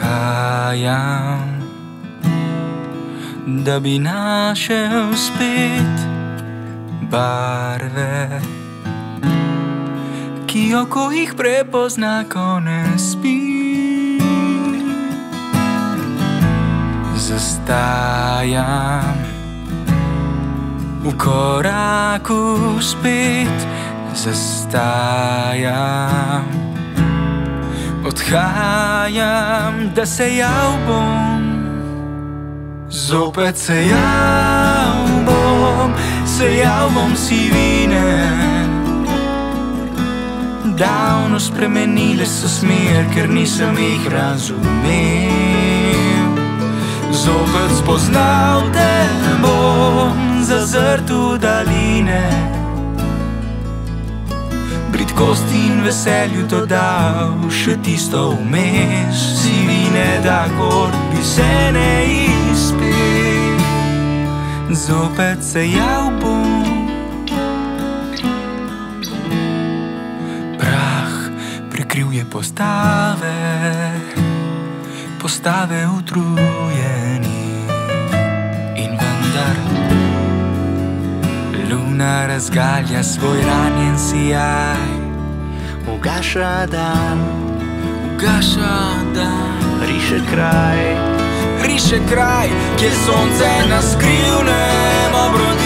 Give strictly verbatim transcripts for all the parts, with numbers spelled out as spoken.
odhajam, da bi našel spet barve, ki oko jih prepozna, ko ne spi. Zastajam v koraku spet, zastajam, odhajam, da se jav bom. Zopet se jav bom, se jav bom sivine. Davno spremenile so smer, ker nisem jih razumel. Zopet spoznal te bom, zazrt v daline, bridkost in veselju dodal še tisto vmes. Sivine, da kot bi se ne izpel. Zopet se jav bom, prah prekril je postave, postave utrujeni. In vendar luna razgalja svoj ranjen sijaj, ugaša dan, ugaša dan, riše kraj, riše kraj, kjer sonce na skrivnem obrodi.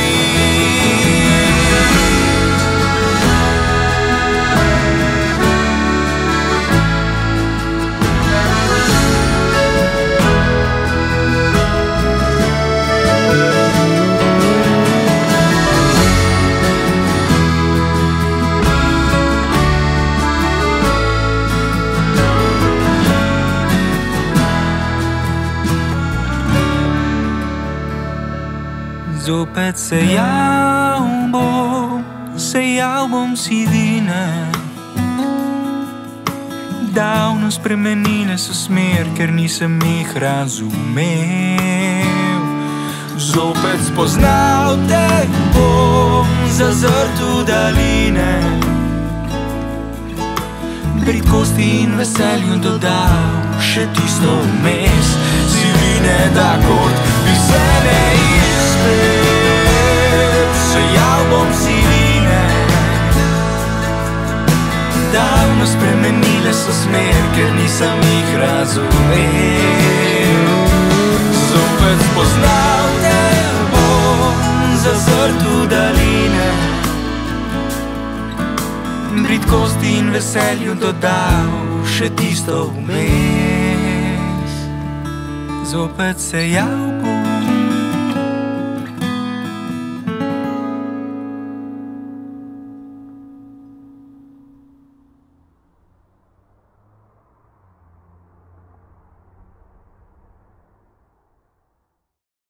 Zopet se jav bom, se jav bom sivine. Davno spremenile so smer, ker nisem jih razumel. Zopet spoznal te bom, zazrt v daline, bridkosti in veselju dodal še tisto vmes. Sivine, da kot bi se ne izpel. Se jav bom sivine, davno spremenile so smer, ker nisem jih razumel. Zopet spoznal te bom, zazrt v daline, bridkosti in veselju dodal še tisto vmes. Zopet se jav bom,